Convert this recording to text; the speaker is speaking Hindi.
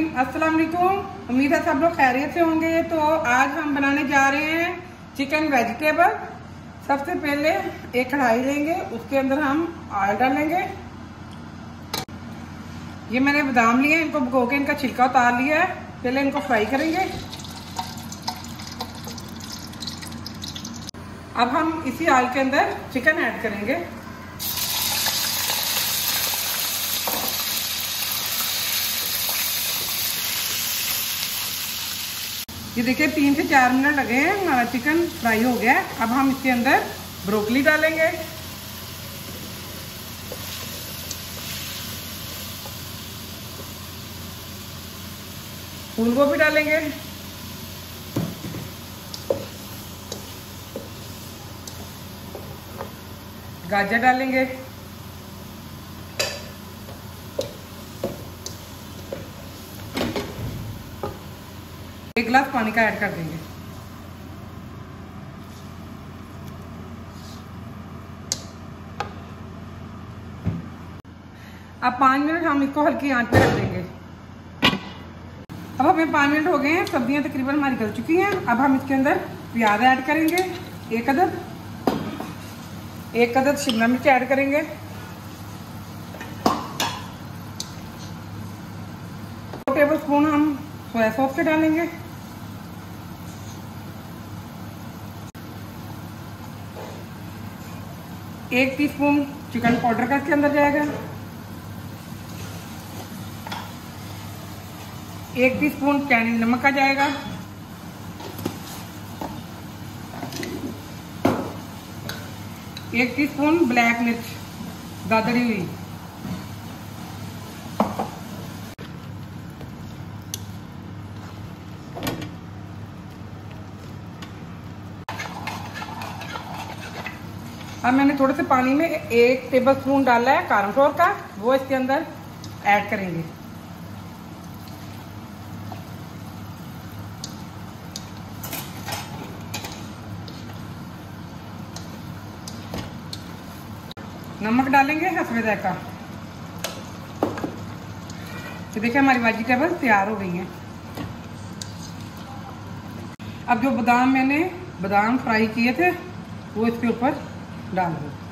अस्सलाम वालेकुम। उम्मीद है सब लोग खैरियत से होंगे। तो आज हम बनाने जा रहे हैं चिकन वेजिटेबल। सबसे पहले एक कढ़ाई लेंगे, उसके अंदर हम ऑयल डालेंगे। ये मैंने बादाम लिए, इनको भिगो के इनका छिलका उतार लिया है। पहले इनको फ्राई करेंगे। अब हम इसी ऑयल के अंदर चिकन ऐड करेंगे। ये देखिए 3 से 4 मिनट लगे हैं, हमारा चिकन फ्राई हो गया है। अब हम इसके अंदर ब्रोकली डालेंगे, फूल गोभी डालेंगे, गाजर डालेंगे, एक गिलास पानी का ऐड कर देंगे। अब 5 मिनट हम इसको हल्की आंच पे रख देंगे। अब हमें 5 मिनट हो गए हैं, सब्जियां तकरीबन हमारी गल चुकी हैं। अब हम इसके अंदर प्याज ऐड करेंगे, एक अदद शिमला मिर्च ऐड करेंगे, 2 टेबलस्पून हम सोया सॉस से डालेंगे, 1 टीस्पून चिकन पाउडर का इसके अंदर जाएगा, 1 टीस्पून चाइनीज नमक का जाएगा, 1 टीस्पून ब्लैक मिर्च दादड़ी हुई, अब मैंने थोड़े से पानी में 1 टेबलस्पून डाला है कॉर्नफ्लोर का, वो इसके अंदर ऐड करेंगे। नमक डालेंगे हस्बे जायका। तो देखिए हमारी वेजिटेबल तैयार हो गई है। अब जो बादाम मैंने फ्राई किए थे वो इसके ऊपर डाल दो।